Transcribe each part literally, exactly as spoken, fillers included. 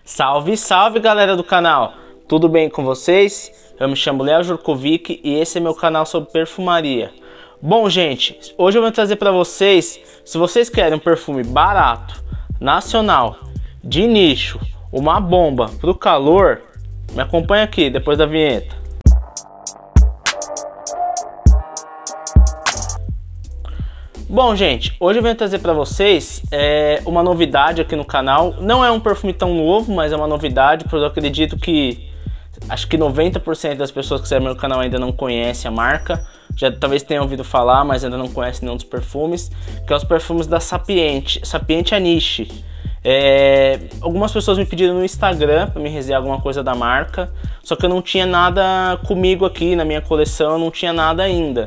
Salve, salve galera do canal! Tudo bem com vocês? Eu me chamo Léo Jurkovic e esse é meu canal sobre perfumaria. Bom gente, hoje eu vou trazer para vocês, se vocês querem um perfume barato, nacional, de nicho, uma bomba pro calor, me acompanha aqui depois da vinheta. Bom gente, hoje eu venho trazer para vocês é, uma novidade aqui no canal. Não é um perfume tão novo, mas é uma novidade, porque eu acredito que acho que noventa por cento das pessoas que seguem meu canal ainda não conhecem a marca. Já talvez tenham ouvido falar, mas ainda não conhecem nenhum dos perfumes, que é os perfumes da Sapiente, Sapiente Aniche. É, algumas pessoas me pediram no Instagram para me resenhar alguma coisa da marca, só que eu não tinha nada comigo aqui na minha coleção, eu não tinha nada ainda.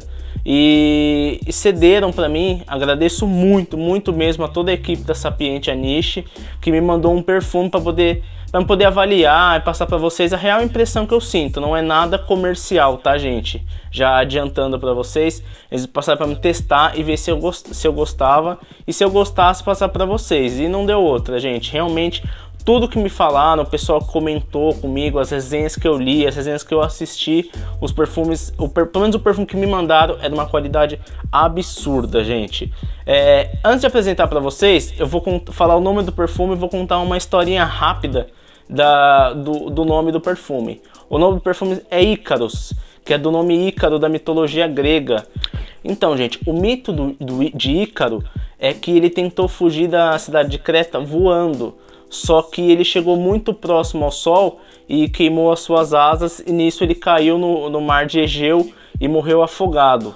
E, e cederam para mim, agradeço muito, muito mesmo a toda a equipe da Sapiente Aniche, que me mandou um perfume para poder, para poder avaliar e passar para vocês a real impressão que eu sinto. Não é nada comercial, tá gente? Já adiantando para vocês, eles passaram para me testar e ver se eu, gost, se eu gostava, e se eu gostasse passar para vocês, e não deu outra gente, realmente. Tudo que me falaram, o pessoal comentou comigo, as resenhas que eu li, as resenhas que eu assisti, os perfumes, o, pelo menos o perfume que me mandaram é de uma qualidade absurda, gente. É, antes de apresentar para vocês, eu vou falar o nome do perfume e vou contar uma historinha rápida da, do, do nome do perfume. O nome do perfume é Ícaros, que é do nome Ícaro da mitologia grega. Então, gente, o mito do, do, de Ícaro é que ele tentou fugir da cidade de Creta voando. Só que ele chegou muito próximo ao sol e queimou as suas asas, e nisso ele caiu no, no mar de Egeu e morreu afogado.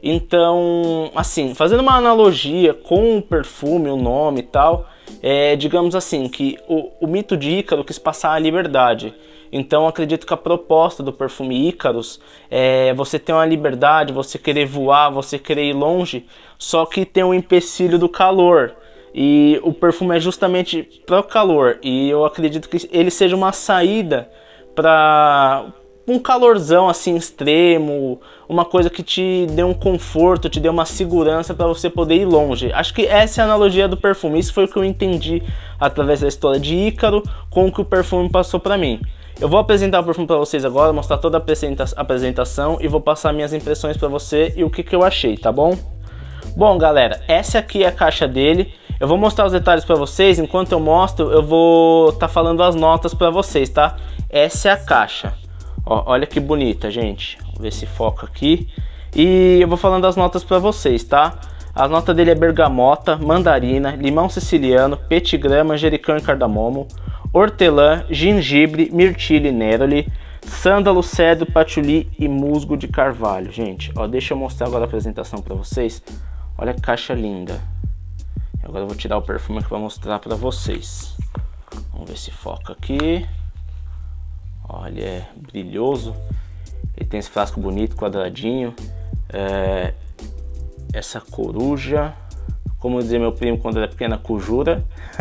Então, assim, fazendo uma analogia com o perfume, o nome e tal, é, digamos assim, que o, o mito de Ícaro quis passar a liberdade. Então acredito que a proposta do perfume Ícaros é você ter uma liberdade, você querer voar, você querer ir longe, só que tem um empecilho do calor. E o perfume é justamente para o calor, e eu acredito que ele seja uma saída para um calorzão assim extremo, uma coisa que te dê um conforto, te dê uma segurança para você poder ir longe. Acho que essa é a analogia do perfume, isso foi o que eu entendi através da história de Ícaro com o que o perfume passou para mim. Eu vou apresentar o perfume para vocês agora, mostrar toda a apresentação e vou passar minhas impressões para você e o que, que eu achei, tá bom? Bom galera, essa aqui é a caixa dele. Eu vou mostrar os detalhes para vocês, enquanto eu mostro eu vou estar tá falando as notas para vocês, tá? Essa é a caixa, ó, olha que bonita gente, vamos ver se foca aqui. E eu vou falando as notas para vocês, tá? A nota dele é bergamota, mandarina, limão siciliano, petigrã, manjericão e cardamomo, hortelã, gengibre, mirtilo e neroli, sândalo, cedro, patchouli e musgo de carvalho. Gente, ó, deixa eu mostrar agora a apresentação para vocês. Olha que caixa linda. Agora eu vou tirar o perfume aqui para mostrar para vocês. Vamos ver se foca aqui. Olha, é brilhoso. Ele tem esse frasco bonito, quadradinho. É... Essa coruja, como dizia meu primo quando era pequena, cujura.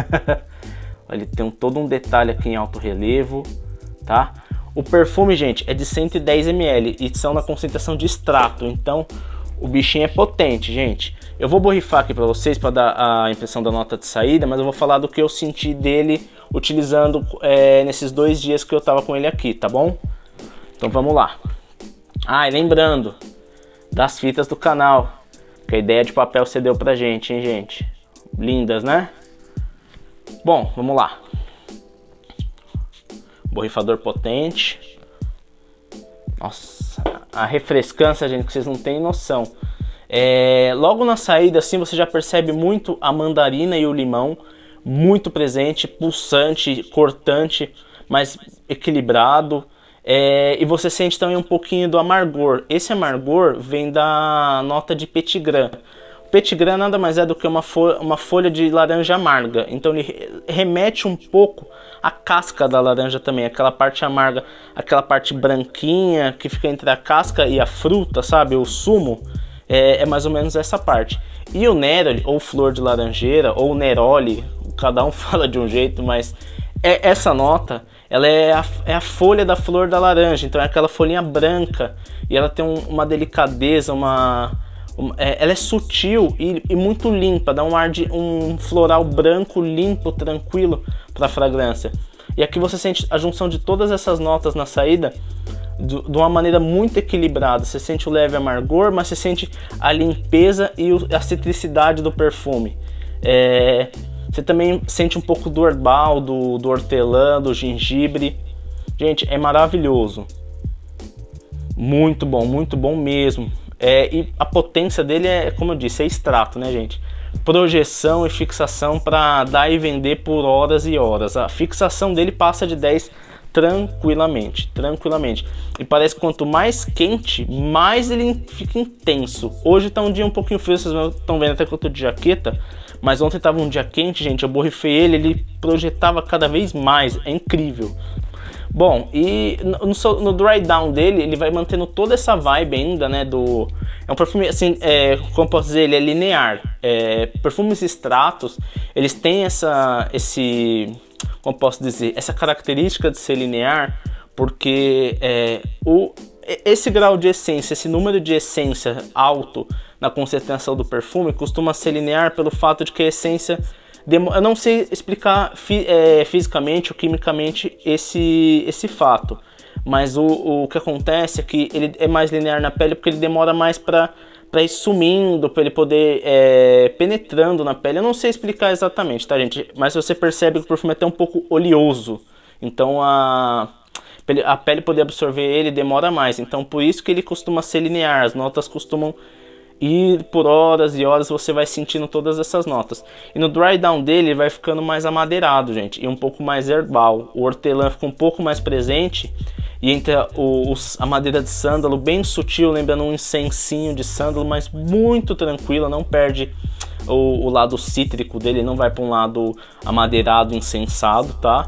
Ele tem um, todo um detalhe aqui em alto relevo, tá? O perfume, gente, é de cento e dez mililitros e são na concentração de extrato, então o bichinho é potente, gente. Eu vou borrifar aqui para vocês para dar a impressão da nota de saída, mas eu vou falar do que eu senti dele utilizando é, nesses dois dias que eu tava com ele aqui, tá bom? Então vamos lá. Ah, e lembrando das fitas do canal, que a ideia de papel você deu pra gente, hein, gente? Lindas, né? Bom, vamos lá. Borrifador potente. Nossa, a refrescância, gente, que vocês não têm noção. É, logo na saída, assim, você já percebe muito a mandarina e o limão, muito presente, pulsante, cortante, mas equilibrado. É, e você sente também um pouquinho do amargor. Esse amargor vem da nota de petigrã. O petigrã nada mais é do que uma, fo uma folha de laranja amarga. Então ele remete um pouco à casca da laranja também, aquela parte amarga, aquela parte branquinha que fica entre a casca e a fruta, sabe? O sumo. É, é mais ou menos essa parte. E o neroli, ou flor de laranjeira, ou neroli, cada um fala de um jeito, mas é, essa nota, ela é a, é a folha da flor da laranja, então é aquela folhinha branca, e ela tem um, uma delicadeza, uma, uma é, ela é sutil e, e muito limpa, dá um ar de um floral branco, limpo, tranquilo para a fragrância. E aqui você sente a junção de todas essas notas na saída de uma maneira muito equilibrada. Você sente o leve amargor, mas você sente a limpeza e a citricidade do perfume. É, você também sente um pouco do herbal, do, do hortelã, do gengibre. Gente, é maravilhoso. Muito bom, muito bom mesmo. É, e a potência dele é, como eu disse, é extrato, né, gente? Projeção e fixação para dar e vender por horas e horas. A fixação dele passa de dez tranquilamente, tranquilamente. E parece que quanto mais quente, mais ele fica intenso. Hoje tá um dia um pouquinho frio, vocês estão vendo até que eu tô de jaqueta, mas ontem tava um dia quente, gente, eu borrifei ele, ele projetava cada vez mais, é incrível. Bom, e no, no dry down dele, ele vai mantendo toda essa vibe ainda, né, do... É um perfume, assim, é, como eu posso dizer, ele é linear. É, perfumes extratos, eles têm essa, esse... Como posso dizer, essa característica de ser linear, porque é, o, esse grau de essência, esse número de essência alto na concentração do perfume costuma ser linear pelo fato de que a essência, eu não sei explicar fi, é, fisicamente ou quimicamente esse, esse fato, mas o, o que acontece é que ele é mais linear na pele porque ele demora mais para para ir sumindo, para ele poder é, penetrando na pele. Eu não sei explicar exatamente, tá, gente? Mas você percebe que o perfume é até um pouco oleoso. Então a, a pele poder absorver ele demora mais. Então por isso que ele costuma ser linear. As notas costumam ir por horas e horas, você vai sentindo todas essas notas. E no dry down dele ele vai ficando mais amadeirado, gente, e um pouco mais herbal. O hortelã fica um pouco mais presente. E entra o, o, a madeira de sândalo bem sutil, lembrando um incensinho de sândalo, mas muito tranquila, não perde o, o lado cítrico dele, não vai para um lado amadeirado, incensado, tá?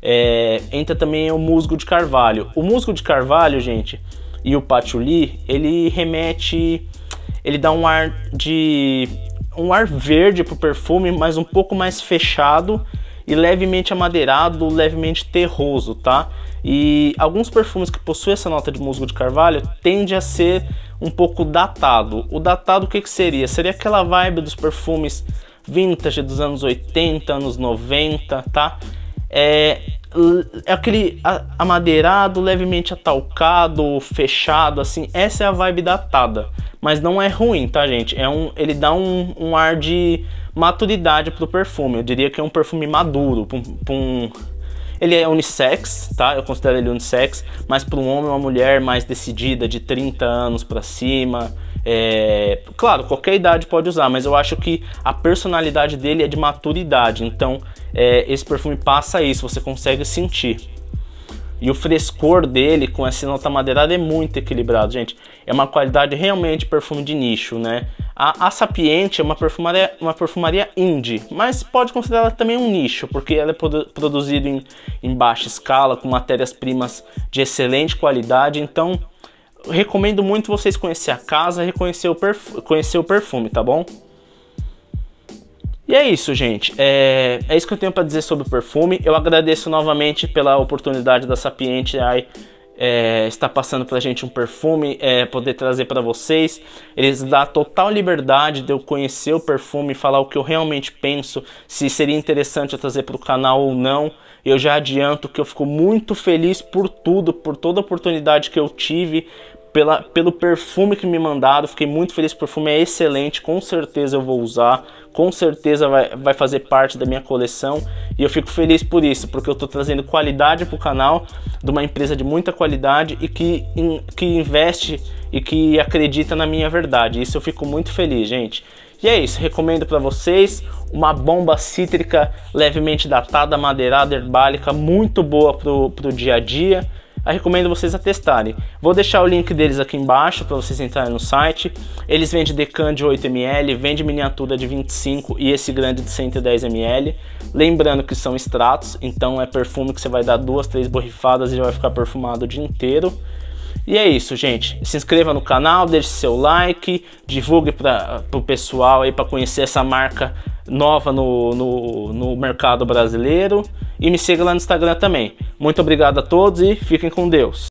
É, entra também o musgo de carvalho. O musgo de carvalho, gente, e o patchouli, ele remete, ele dá um ar de um ar verde pro perfume, mas um pouco mais fechado e levemente amadeirado, levemente terroso, tá? E alguns perfumes que possuem essa nota de musgo de carvalho tende a ser um pouco datado. O datado o que que seria? Seria aquela vibe dos perfumes vintage dos anos oitenta, anos noventa, tá? É, é aquele amadeirado, levemente atalcado, fechado, assim. Essa é a vibe datada, mas não é ruim, tá, gente? É um, ele dá um, um ar de maturidade pro perfume. Eu diria que é um perfume maduro, pra um, pra um... Ele é unissex, tá? Eu considero ele unissex, mas para um homem ou uma mulher mais decidida, de trinta anos para cima. É... Claro, qualquer idade pode usar, mas eu acho que a personalidade dele é de maturidade. Então, é, esse perfume passa isso, você consegue sentir. E o frescor dele, com essa nota madeirada, é muito equilibrado, gente. É uma qualidade realmente perfume de nicho, né? A, a Sapiente é uma perfumaria, uma perfumaria indie, mas pode considerar também um nicho, porque ela é produ produzida em, em baixa escala, com matérias-primas de excelente qualidade. Então, recomendo muito vocês conhecer a casa e reconhecer o, conhecer o perfume, tá bom? E é isso, gente. É, é isso que eu tenho para dizer sobre o perfume. Eu agradeço novamente pela oportunidade da Sapiente aí, é, estar passando pra gente um perfume, é, poder trazer para vocês. Eles dão total liberdade de eu conhecer o perfume, falar o que eu realmente penso, se seria interessante eu trazer para o canal ou não. Eu já adianto que eu fico muito feliz por tudo, por toda a oportunidade que eu tive, Pela, pelo perfume que me mandaram. Fiquei muito feliz, o perfume é excelente, com certeza eu vou usar, com certeza vai, vai fazer parte da minha coleção, e eu fico feliz por isso, porque eu estou trazendo qualidade para o canal, de uma empresa de muita qualidade e que, in, que investe e que acredita na minha verdade. Isso eu fico muito feliz, gente. E é isso, recomendo para vocês uma bomba cítrica levemente datada, madeirada, herbálica, muito boa pro, pro dia a dia. Eu recomendo vocês a testarem. Vou deixar o link deles aqui embaixo para vocês entrarem no site. Eles vendem decan de oito mililitros, vende miniatura de vinte e cinco e esse grande de cento e dez mililitros. Lembrando que são extratos, então é perfume que você vai dar duas, três borrifadas e já vai ficar perfumado o dia inteiro. E é isso, gente. Se inscreva no canal, deixe seu like, divulgue para o pessoal aí para conhecer essa marca nova no, no, no mercado brasileiro. E me siga lá no Instagram também. Muito obrigado a todos e fiquem com Deus.